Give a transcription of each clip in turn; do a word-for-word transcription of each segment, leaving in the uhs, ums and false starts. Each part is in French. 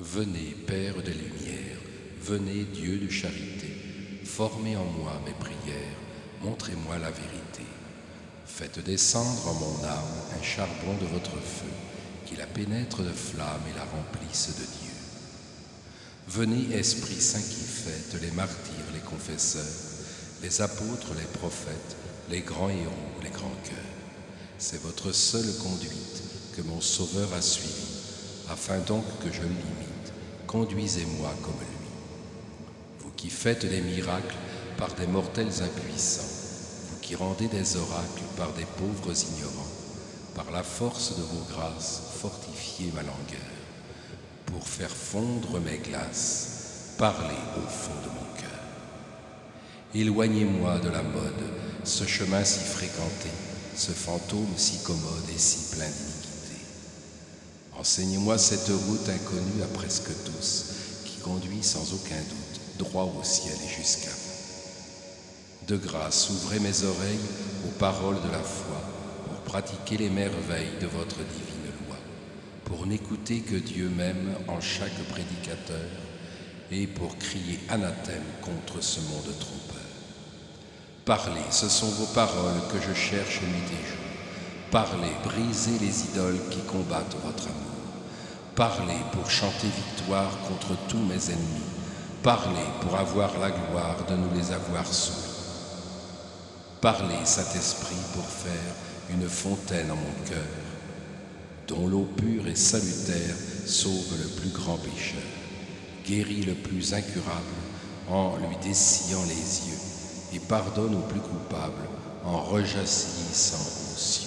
Venez, Père des Lumières, venez, Dieu de charité, formez en moi mes prières, montrez-moi la vérité. Faites descendre en mon âme un charbon de votre feu, qui la pénètre de flamme et la remplisse de Dieu. Venez, Esprit Saint qui faites les martyrs, les confesseurs, les apôtres, les prophètes, les grands héros, les grands cœurs. C'est votre seule conduite que mon Sauveur a suivie, afin donc que je l'imite. Conduisez-moi comme lui. Vous qui faites des miracles par des mortels impuissants, vous qui rendez des oracles par des pauvres ignorants, par la force de vos grâces, fortifiez ma langueur, pour faire fondre mes glaces, parlez au fond de mon cœur. Éloignez-moi de la mode, ce chemin si fréquenté, ce fantôme si commode et si plein d'iniquité. Enseignez-moi cette route inconnue à presque tous, qui conduit sans aucun doute droit au ciel et jusqu'à vous. De grâce, ouvrez mes oreilles aux paroles de la foi, pour pratiquer les merveilles de votre divine loi, pour n'écouter que Dieu même en chaque prédicateur, et pour crier anathème contre ce monde trompeur. Parlez, ce sont vos paroles que je cherche nuit et jour. Parlez, brisez les idoles qui combattent votre amour. Parlez pour chanter victoire contre tous mes ennemis. Parlez pour avoir la gloire de nous les avoir soumis. Parlez, Saint-Esprit, pour faire une fontaine en mon cœur, dont l'eau pure et salutaire sauve le plus grand pécheur, guérit le plus incurable en lui dessillant les yeux, et pardonne au plus coupable en rejaillissant aux cieux.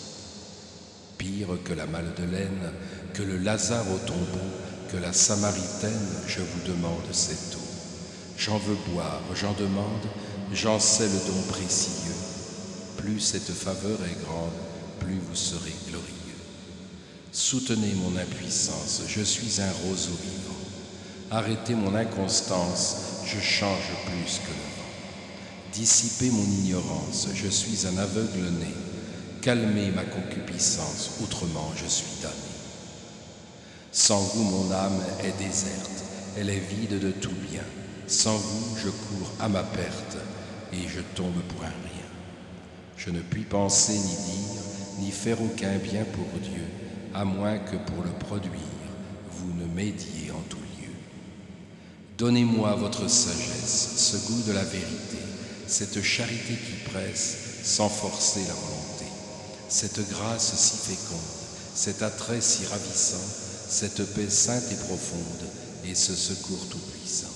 Pire que la Magdeleine, que le Lazare au tombeau, que la Samaritaine, je vous demande cette eau. J'en veux boire, j'en demande, j'en sais le don précieux. Plus cette faveur est grande, plus vous serez glorieux. Soutenez mon impuissance, je suis un roseau vivant. Arrêtez mon inconstance, je change plus que le vent. Dissipez mon ignorance, je suis un aveugle-né. Calmez ma concupiscence, autrement je suis damné. Sans vous, mon âme est déserte, elle est vide de tout bien. Sans vous, je cours à ma perte et je tombe pour un rien. Je ne puis penser ni dire, ni faire aucun bien pour Dieu, à moins que pour le produire, vous ne m'aidiez en tout lieu. Donnez-moi votre sagesse, ce goût de la vérité, cette charité qui presse sans forcer la volonté, cette grâce si féconde, cet attrait si ravissant, cette paix sainte et profonde et ce secours tout-puissant.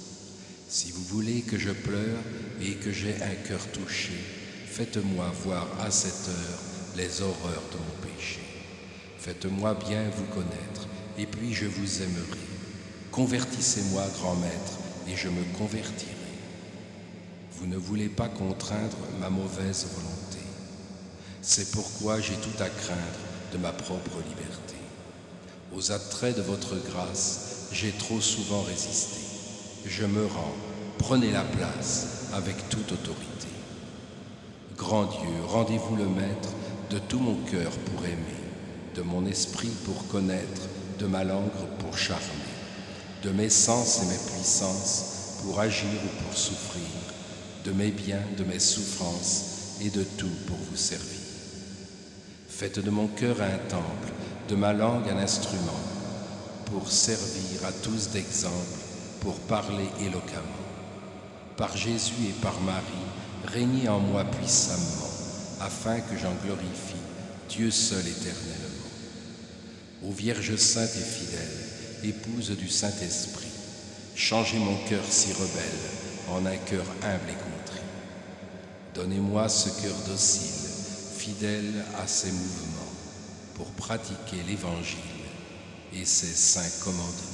Si vous voulez que je pleure et que j'aie un cœur touché, faites-moi voir à cette heure les horreurs de mon péché. Faites-moi bien vous connaître, et puis je vous aimerai. Convertissez-moi, grand maître, et je me convertirai. Vous ne voulez pas contraindre ma mauvaise volonté. C'est pourquoi j'ai tout à craindre de ma propre liberté. Aux attraits de votre grâce, j'ai trop souvent résisté. Je me rends, prenez la place avec toute autorité. Grand Dieu, rendez-vous le maître de tout mon cœur pour aimer, de mon esprit pour connaître, de ma langue pour charmer, de mes sens et mes puissances pour agir ou pour souffrir, de mes biens, de mes souffrances et de tout pour vous servir. Faites de mon cœur un temple, de ma langue un instrument, pour servir à tous d'exemple, pour parler éloquemment. Par Jésus et par Marie, régnez en moi puissamment, afin que j'en glorifie Dieu seul éternellement. Ô Vierge sainte et fidèle, épouse du Saint-Esprit, changez mon cœur si rebelle en un cœur humble et contrit. Donnez-moi ce cœur docile, fidèle à ses mouvements, pour pratiquer l'Évangile et ses saints commandements.